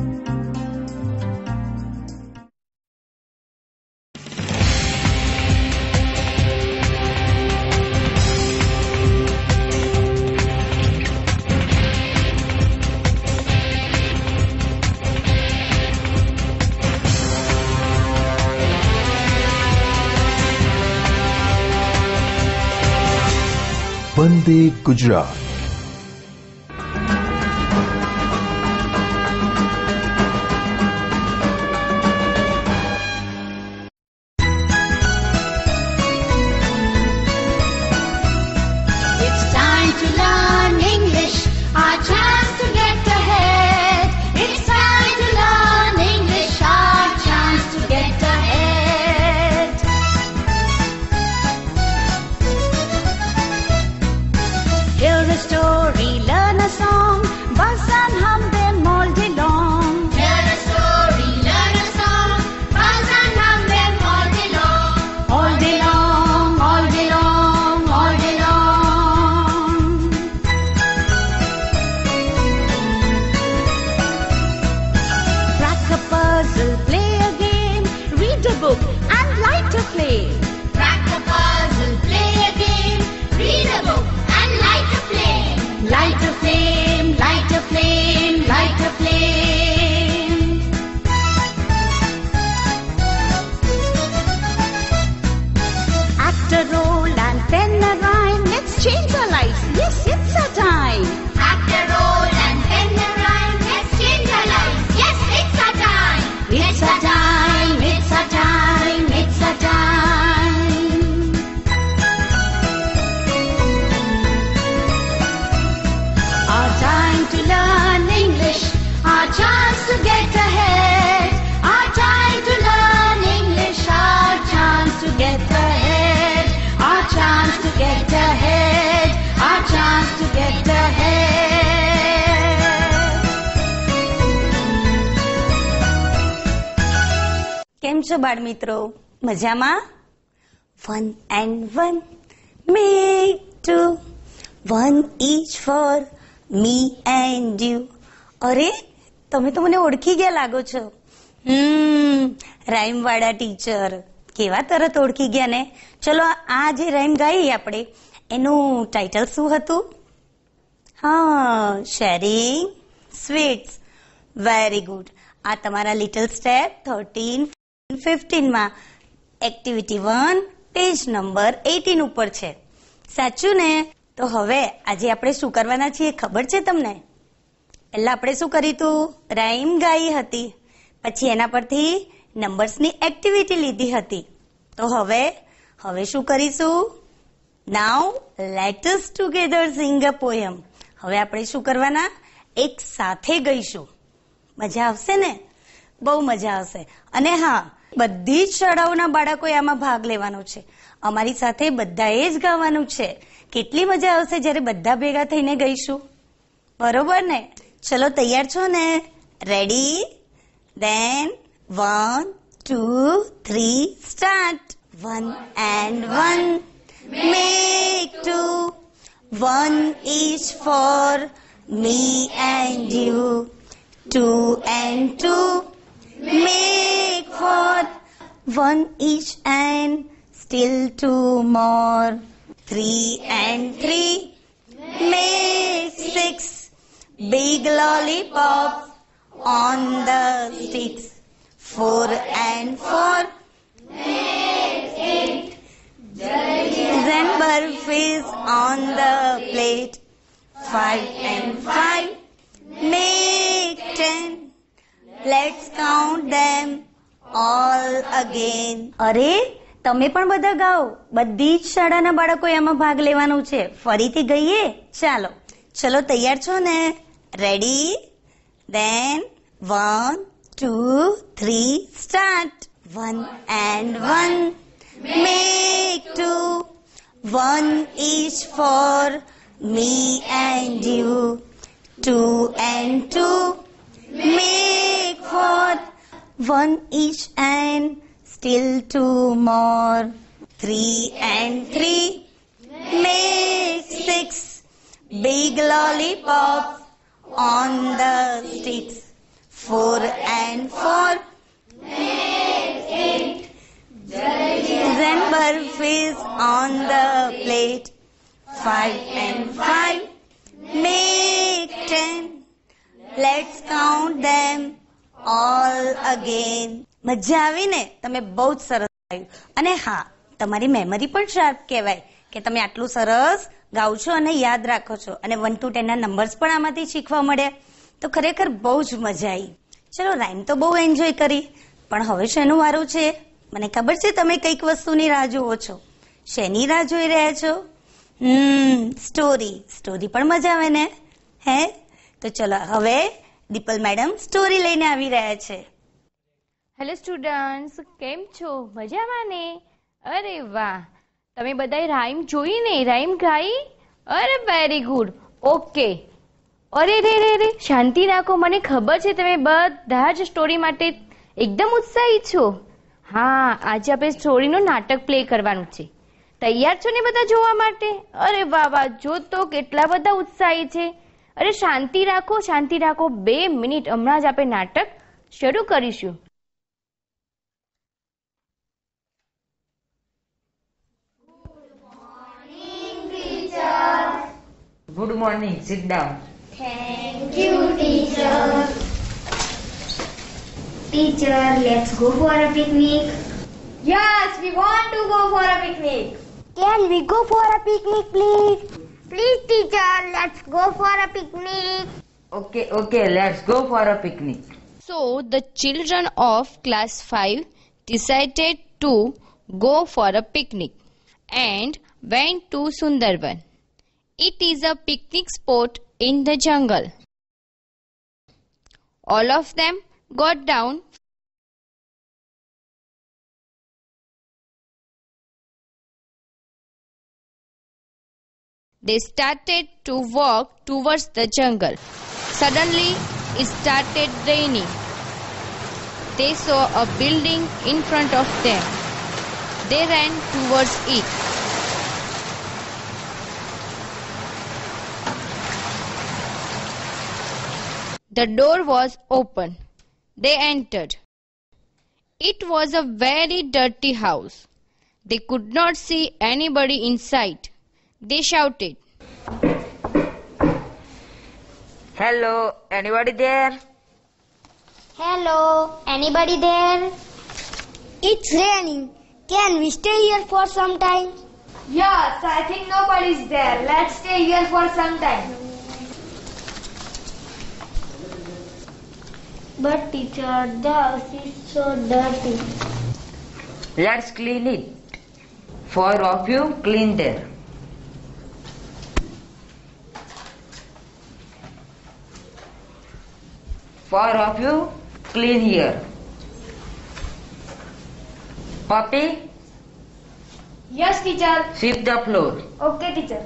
Vande Gujarat. It's time to learn English, our chance to get ahead. It's time to learn English, our chance to get ahead. Hear a story, learn a song, buzz and hum them all day long. Hear a story, learn a song, buzz and hum them all day long. All day long, all day long, all day long. Crack a puzzle, play a game, read a book and light a flame. Crack a puzzle, play a game, read a book and light a flame. Light a flame, light a flame, light a flame. Act a role and pen a rhyme. Let's change our lives. Yes, it's our time. Act a role and pen a rhyme. Let's change our lives. Yes, it's our time. It's our time. It's our time. It's our time. Our time to learn English. Our chance to get ahead. Our time to learn English. Our chance to get ahead. Our chance to get ahead. Our chance to get ahead. કેમ છો બાળ મિત્રો? મજામાં? 1 and 1 make 2, 1 each for me and you. અરે તમે તો મને ઓળખી ગયા લાગો છો. રાઈમ વાળા ટીચર કેવા તરત ઓળખી ગયા ને. ચલો આ જે રાઈમ ગાઈ આપણે એનું ટાઇટલ શું હતું? હા, શેરિંગ સ્વીટ્સ. Very good. આ તમારા લિટલ સ્ટેપ 13-15 માં એક્ટિવિટી 1 પેજ નંબર 18 ઉપર છે. સાચું ને? તો હવે આજે આપણે શું કરવાના છીએ ખબર છે તમને? પહેલા આપણે શું કર્યું હતું? રાઈમ ગાઈ હતી, પછી એના પરથી નંબર્સની એક્ટિવિટી લીધી હતી. તો હવે શું કરીશું? Now let us together sing a poem. હવે આપણે શું કરવાના? એક સાથે ગઈશું. મજા આવશે ને? બહુ મજા આવશે. અને હા, બધી જ શાળાઓના બાળકોએ આમાં ભાગ લેવાનો છે. અમારી સાથે બધાએ જ ગાવાનું છે. કેટલી મજા આવશે જ્યારે બધા ભેગા થઈને ગઈશું. બરોબર ને? ચલો તૈયાર છો ને? Ready? Then 1, 2, 3 start. 1 and 1 make 2, 1 each for me and you. 2 and 2 make 4, 1 each and still 2 more. 3 and 3 make 6, big lollipops on the sticks. 4 and 4 make 8, then burfies on the plate. 5 and 5 make 10, let's count them all again. અરે તમે પણ બધા ગાઓ. બધી જ શાળાના બાળકોએ આમાં ભાગ લેવાનું છે. ફરીથી ગઈએ? ચલો તૈયાર છો ને? Ready? Then 1, 2, 3 start. 1 and 1 make 2, 1 each for me and you. 2 and 2 make 4, 1 each and still 2 more. 3 and 3 make 6, big lollipops on the sticks. 4 and 4 then burfis on the plate. 5 and 5 make 10. Let's count them all again. મજા આવી ને? તમે બહુ જ સરસ ગાયું. અને હા, તમારી મેમરી પણ શાર્પ કહેવાય કે તમે આટલું સરસ ગાઓ છો અને યાદ રાખો છો, અને 1 to 10 ના નંબર્સ પણ આમાંથી શીખવા મળ્યા. તો ખરેખર બહુ જ મજા આવી. ચલો, રાઈમ તો બહુ એન્જોય કરી, પણ હવે શેનું વારું છે? મને ખબર છે તમે કઈક વસ્તુની રાહ જુઓ છો. શેની રાહ જોઈ રહ્યા છો? સ્ટોરી પણ મજા આવે ને? હે? તો ચલો, હવે દીપલ મેડમ સ્ટોરી લઈને આવી રહ્યા છે. હેલો સ્ટુડન્ટ્સ, કેમ છો? મજામાં ને? અરે વાહ, તમે બધાએ રાઈમ જોઈ ને? રાઈમ ગાઈ? અરે વેરી ગુડ. ઓકે. અરે રે, શાંતિ રાખો. મને ખબર છે તમે બધા જ સ્ટોરી માટે એકદમ ઉત્સાહી છો. હા, આજે આપણે સ્ટોરીનું નાટક પ્લે કરવાનું છે. તૈયાર છો ને બધા જોવા માટે? અરે વાહ, જો તો કેટલા બધા ઉત્સાહી છે. અરે શાંતિ રાખો. 2 મિનિટ, હમણાં જ આપણે નાટક શરૂ કરીશું. Good morning. Sit down. Thank you, teacher. Teacher, let's go for a picnic. Yes, we want to go for a picnic. Can we go for a picnic, please? Please, teacher, let's go for a picnic. Okay, let's go for a picnic. So the children of class 5 decided to go for a picnic and went to Sundarban. It is a picnic spot in the jungle. All of them got down. They started to walk towards the jungle. Suddenly, it started raining. They saw a building in front of them. They ran towards it. The door was open. They entered. It was a very dirty house. They could not see anybody inside. They shouted, Hello, anybody there? Hello, anybody there? It's raining. Can we stay here for some time? Yes, I think nobody's there. Let's stay here for some time. But teacher, the house is so dirty. Let's clean it. 4 of you clean there. Four of you clean here. Poppy, Yes, teacher. sweep the floor. Okay, teacher.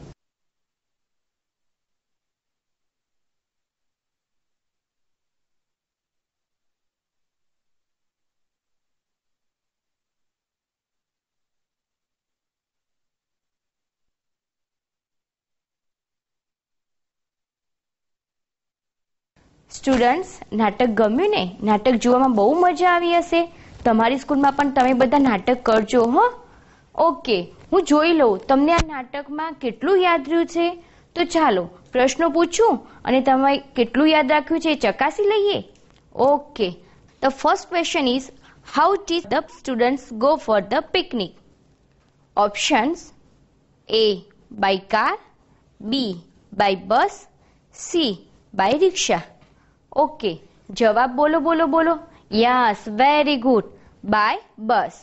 Students, નાટક ગમ્યું ને? નાટક જોવામાં બહુ મજા આવી હશે. તમારી સ્કૂલમાં પણ તમે બધા નાટક કરજો. હો, ઓકે. હું જોઈ લઉં તમને આ નાટકમાં કેટલું યાદ રહ્યું છે. તો ચાલો પ્રશ્નો પૂછું અને તમે કેટલું યાદ રાખ્યું છે એ ચકાસી લઈએ. Okay. The first question is, how did the students go for the picnic? Options: A by car, B by bus, C by rickshaw. Okay, જવાબ બોલો. Yes, very good. By bus.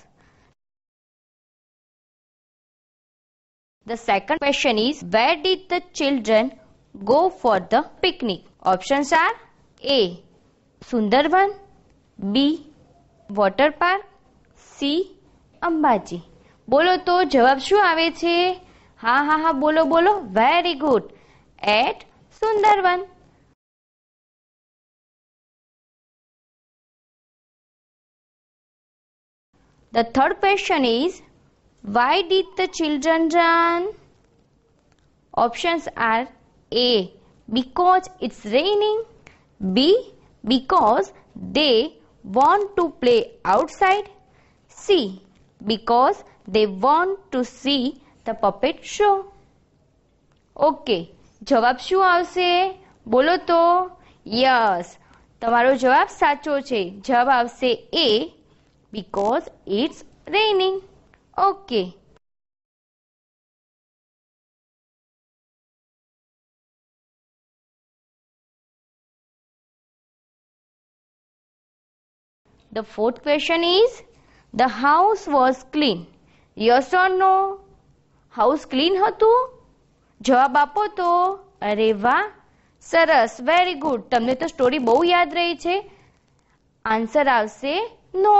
The second question is, where did the children go for the picnic? Options are A. Sundarban, B. Water park, C. Ambaji. બોલો તો જવાબ શું આવે છે? હા, બોલો. Very good. At Sundarvan. The third question is, why did the children run? Options are A. Because it's raining, B. because they want to play outside. C. Because they want to see the puppet show. Okay, જવાબ શું આવશે? બોલો તો. Yes, તમારો જવાબ સાચો છે. જવાબ આવશે A, because it's raining. Okay. The fourth question is, the house was clean. Yes or no? House clean હતું? જવાબ આપો તો. અરે વાહ, સરસ, વેરી ગુડ. તમને તો સ્ટોરી બહુ યાદ રહી છે. આન્સર આવશે નો.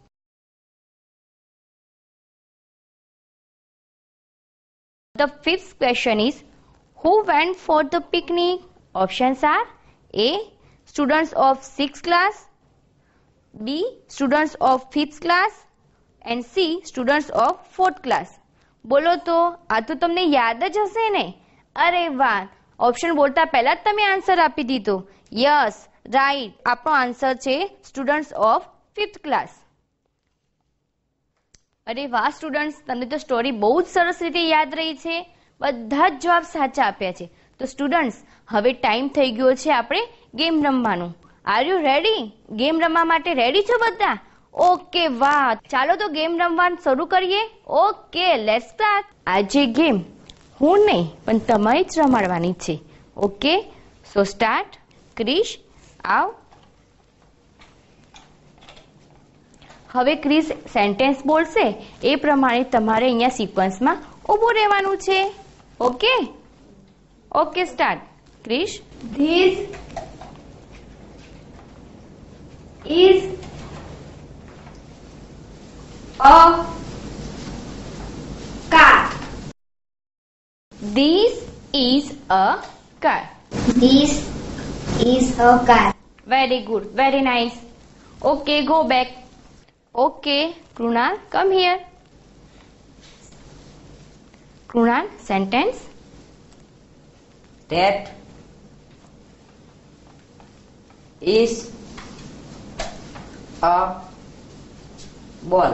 The fifth question is, who went for the picnic? Options are A. Students of 6th class, B. Students of 5th class and C. Students of 4th class. બોલો તો. આ તો તમને યાદ જ હશે ને? અરે વાહ, ઓપ્શન બોલતા પહેલા જ તમે આન્સર આપી દીધો. Yes, right. આપણો આન્સર છે સ્ટુડન્ટ્સ ઓફ 5th ક્લાસ. અરે વાહ સ્ટુડન્ટ્સ, તમને તો સ્ટોરી બહુ જ સરસ રીતે યાદ રહી છે. બધા જ જવાબ સાચા આપ્યા છે. તો સ્ટુડન્ટ્સ, હવે ટાઈમ થઈ ગયો છે આપણે ગેમ રમવાનું. Are you ready? ગેમ રમવા માટે રેડી છો બધા? ઓકે, વાહ. ચાલો તો ગેમ રમવાનું શરૂ કરીએ. Okay, let's start. આજે ગેમ હું નહીં પણ તમારે જ રમાડવાની છે. ઓકે, સો સ્ટાર્ટ. ક્રિશ, આવ. હવે ક્રિશ સેન્ટેન્સ બોલશે એ પ્રમાણે તમારે અહીંયા સિક્વન્સમાં ઊભું રહેવાનું છે. Okay okay, start. Krish, This is a car. This is a car. This is a car. Very good, very nice. Okay, go back. Okay, Krunal, come here. Krunal, sentence. That is a ball.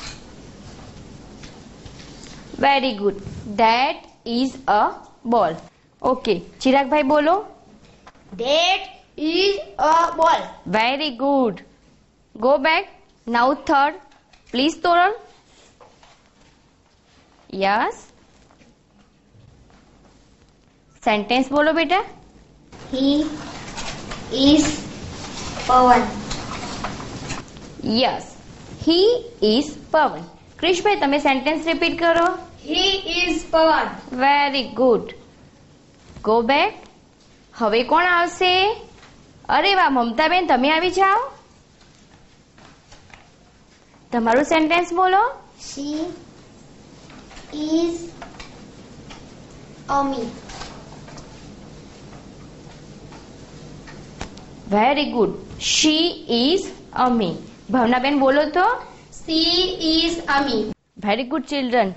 Very good. That is a ball. Okay, Chirag bhai bolo. That is a ball. Very good. Go back. Now third. Please, Toral. Yes. Sentence bolo beta. He is Pawan. Yes. He is Pawan. Krish bhai, તમે sentence repeat કરો. He is Pawan. Very good. Go back. હવે કોણ આવશે? અરે વાહ, મમતાબેન તમે આવી જાઓ. તમારું સેન્ટેન્સ બોલો. She is Ami. Very good. She is Ami. Bhavnaben બોલો તો. She is Ami. Very good children.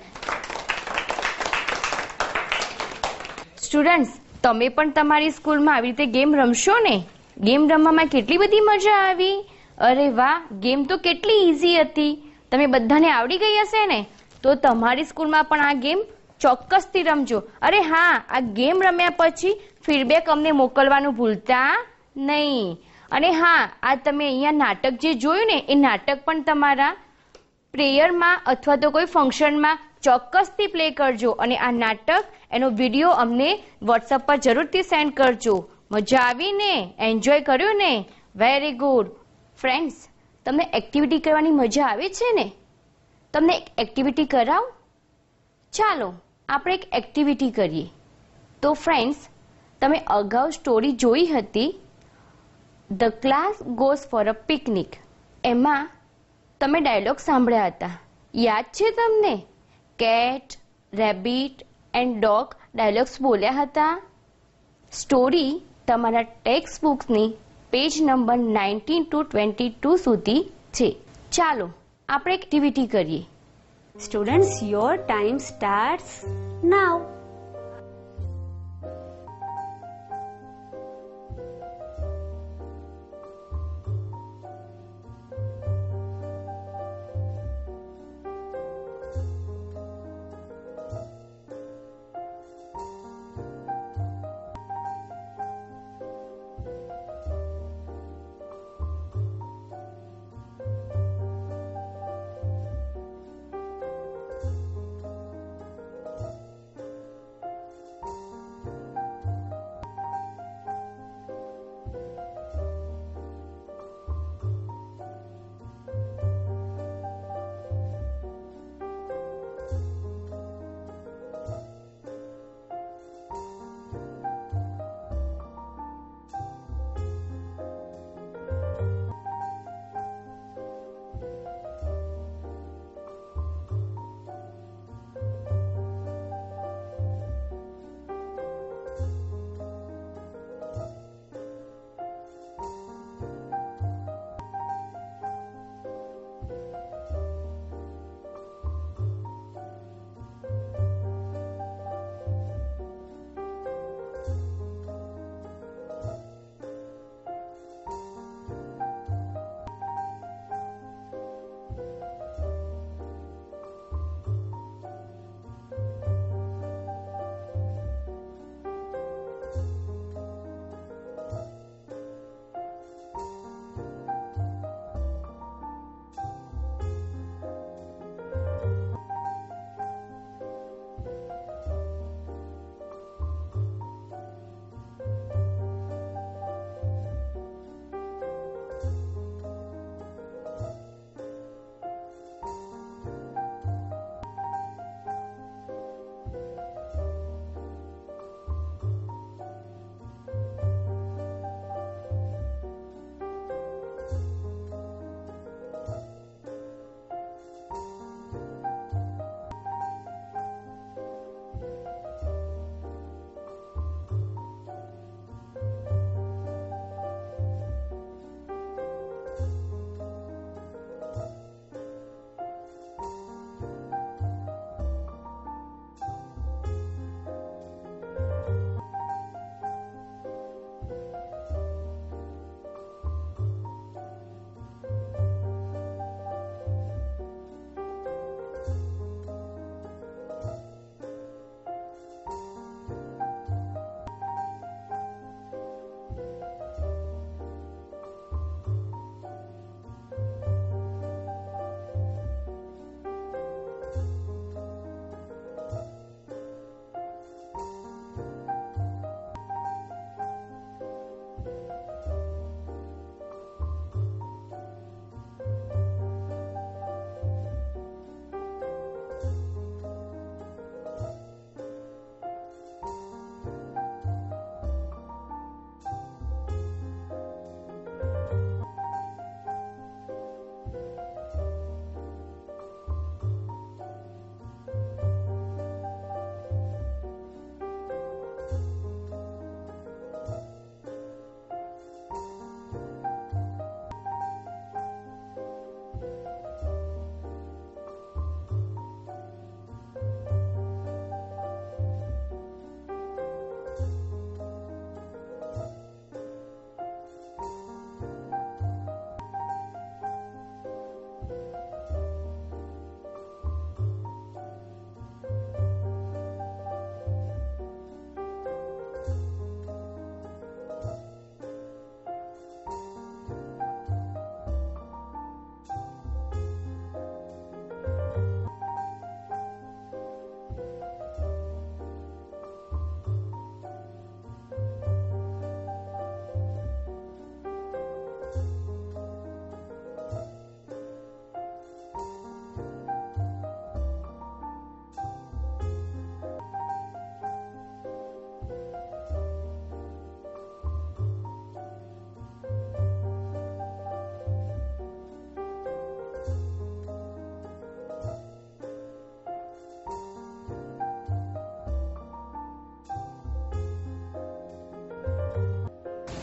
Students, તમે પણ તમારી સ્કૂલમાં આવી રીતે ગેમ રમશો ને? ગેમ રમવામાં કેટલી બધી મજા આવી. અરે વાહ, ગેમ તો કેટલી ઈઝી હતી. તમે બધાને આવડી ગઈ હશે ને? તો તમારી સ્કૂલમાં પણ આ ગેમ ચોક્કસથી રમજો. અરે હા, આ ગેમ રમ્યા પછી ફીડબેક અમને મોકલવાનું ભૂલતા નહીં. અને હા, આ તમે અહીંયા નાટક જે જોયું ને એ નાટક પણ તમારા પ્રેયરમાં અથવા તો કોઈ ફંક્શનમાં ચોક્કસથી પ્લે કરજો. અને આ નાટક એનો વિડીયો અમને વોટ્સઅપ પર જરૂરથી સેન્ડ કરજો. મજા આવી ને? એન્જોય કર્યું ને? Very good. ફ્રેન્ડ્સ, તમને એક્ટિવિટી કરવાની મજા આવે છે ને? તમને એક એક્ટિવિટી કરાવ? ચાલો આપણે એક એક્ટિવિટી કરીએ. તો ફ્રેન્ડ્સ, તમે અગાઉ સ્ટોરી જોઈ હતી the class goes for a picnic. એમાં તમે ડાયલોગ સાંભળ્યા હતા. યાદ છે તમને? Cat, rabbit and dog dialogues બોલ્યા હતા. સ્ટોરી તમારા ટેક્સ્ટ બુક્સની પેજ નંબર 19 to 22 સુધી છે. ચાલો આપણે એક્ટિવિટી કરીએ. Students, your time starts now.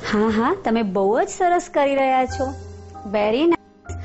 હા હા, તમે બહુ જ સરસ કરી રહ્યા છો. Very nice.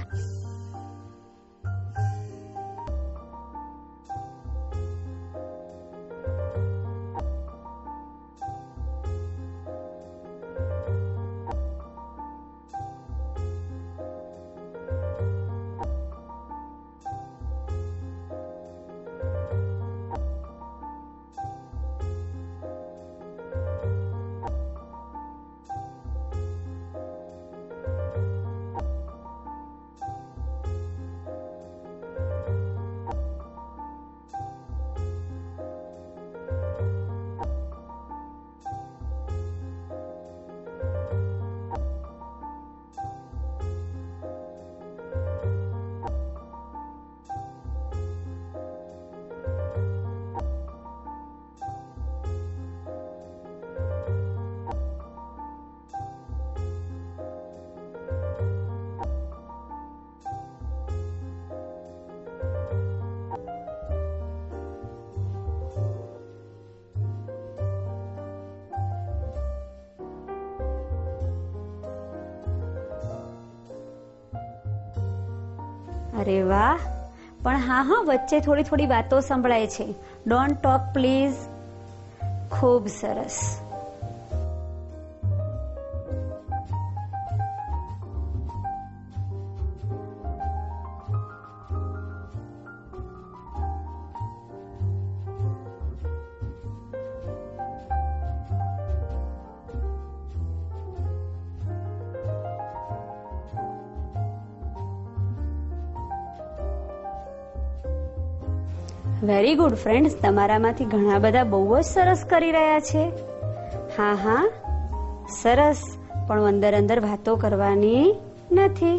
અરે વાહ, પણ હા હા, વચ્ચે થોડી થોડી વાતો સંભળાય છે. Don't talk please. ખૂબ સરસ. વેરી ગુડ ફ્રેન્ડ્સ, તમારામાંથી ઘણા બધા બહુ જ સરસ કરી રહ્યા છે. હા હા, સરસ, પણ અંદર અંદર વાતો કરવાની નથી.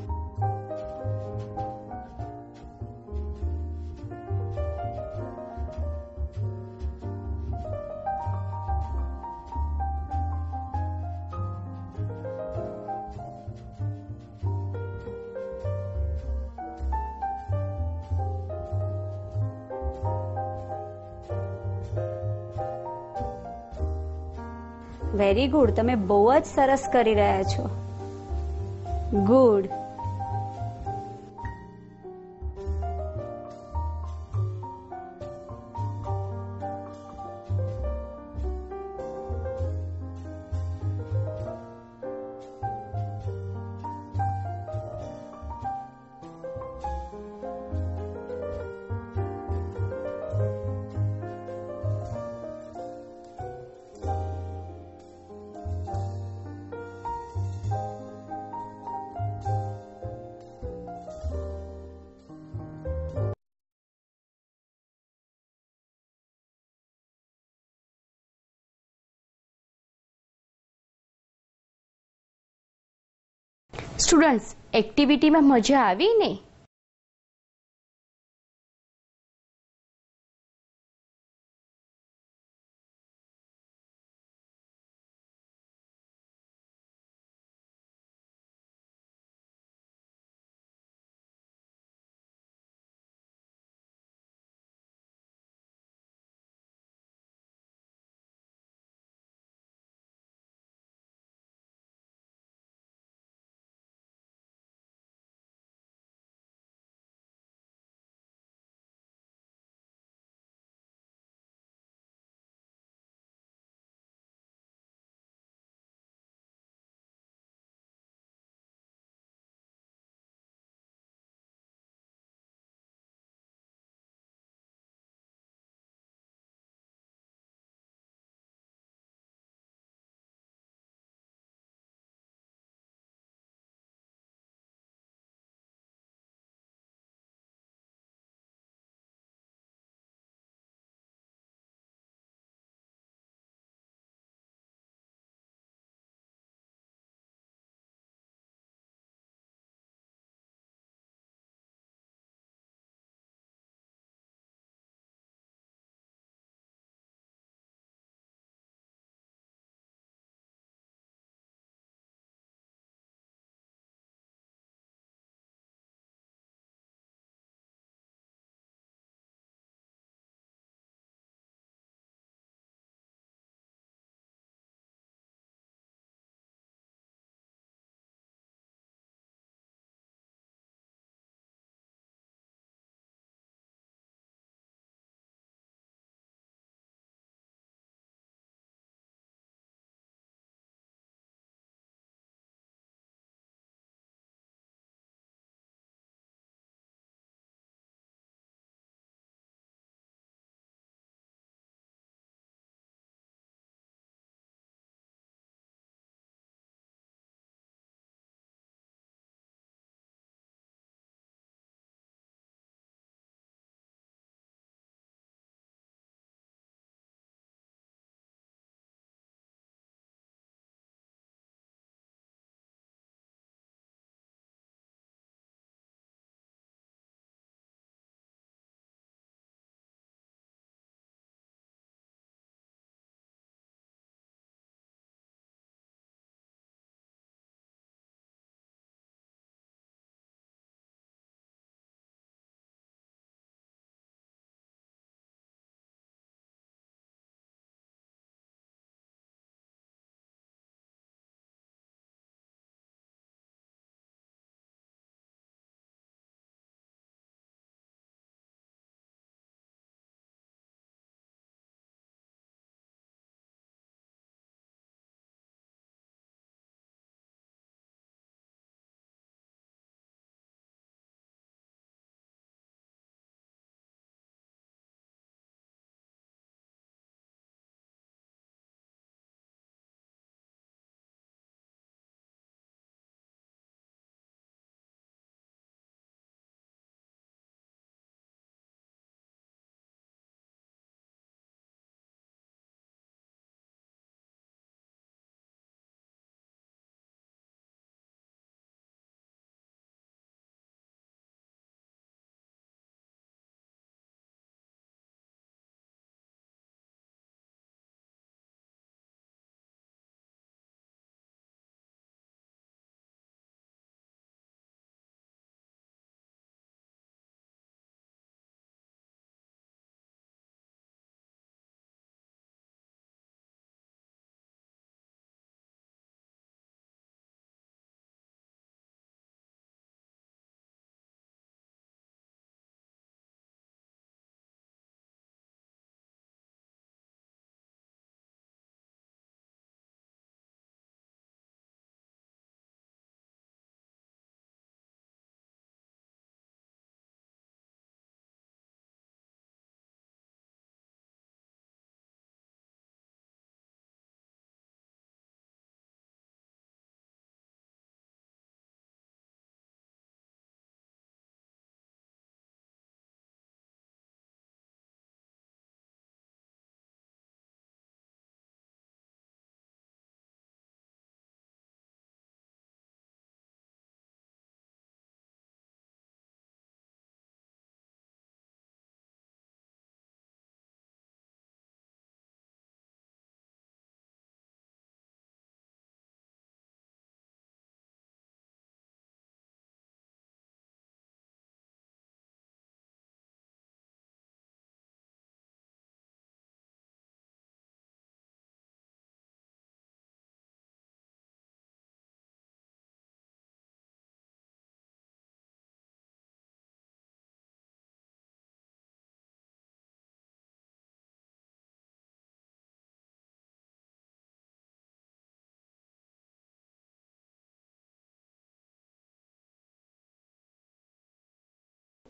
વેરી ગુડ, તમે બહુ જ સરસ કરી રહ્યા છો. ગુડ. સ્ટુડન્ટ્સ, એક્ટિવિટીમાં મજા આવી ને?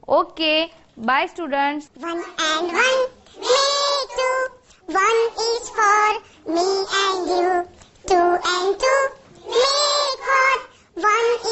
Okay bye students. 1 and 1 make 2. 1 is for me and you. 2 and 2 make 4. 1